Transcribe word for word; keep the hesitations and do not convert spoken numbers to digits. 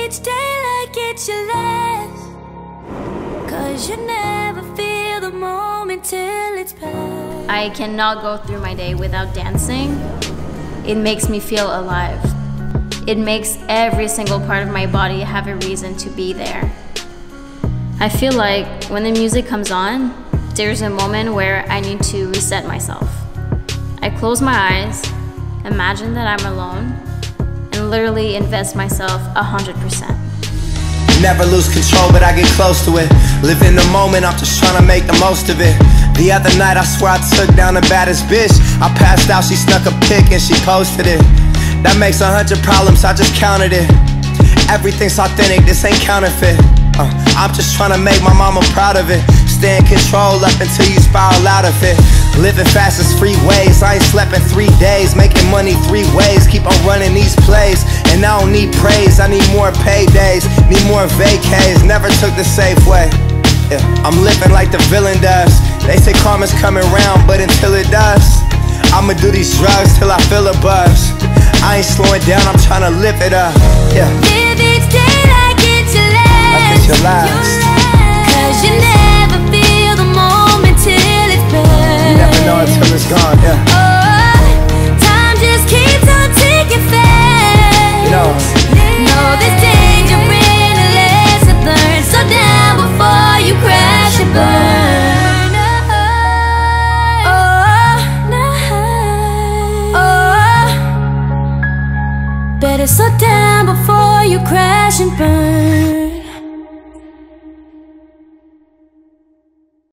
each day like it's your last, 'cause you never feel the moment till it's past. I cannot go through my day without dancing. It makes me feel alive. It makes every single part of my body have a reason to be there. I feel like when the music comes on, there's a moment where I need to reset myself. I close my eyes, imagine that I'm alone, and literally invest myself a hundred percent. Never lose control, but I get close to it. Live in the moment, I'm just trying to make the most of it. The other night, I swear I took down the baddest bitch. I passed out, she snuck a pic and she posted it. That makes a hundred problems, I just counted it. Everything's authentic, this ain't counterfeit. uh, I'm just trying to make my mama proud of it. Stay in control up until you spiral out of it. Living fast is free ways, I ain't slept in three days. Making money three ways, keep on running these plays. And I don't need praise, I need more paydays. Need more vacays, never took the safe way. Yeah, I'm living like the villain does. They say karma's coming round, but until it does, I'ma do these drugs till I feel a buzz. I ain't slowing down, I'm trying to live it up. Yeah. Live each day like it's your last, like it's your last. 'Cause you never feel the moment till it's past. You never know until it's gone, yeah. Oh, time just keeps on ticking fast. You know, no, there's danger in a lesson learned. So down before you crash and burn. Oh, oh, better slow down before you crash and burn.